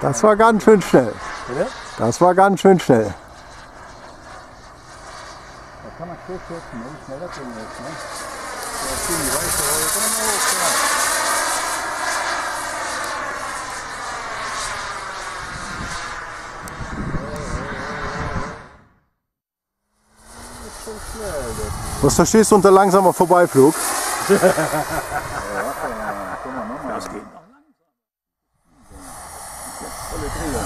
Das war ganz schön schnell. Bitte? Das war ganz schön schnell. Da kann man schön kürzen, ne? Schneller gehen jetzt, ne? Da ziehen die Weiche heute dann auch, ja. Das ist schon schnell, das. Was verstehst du unter langsamer Vorbeiflug? Ja, guck mal nochmal. Das geht noch. Volle Drehung.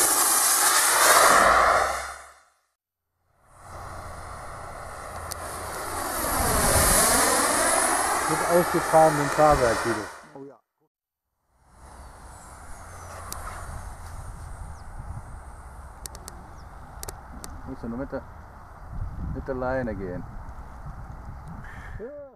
Mit ausgefahrenem Fahrwerk wieder. Oh ja. Musst du nur mit der Leine gehen. Ja.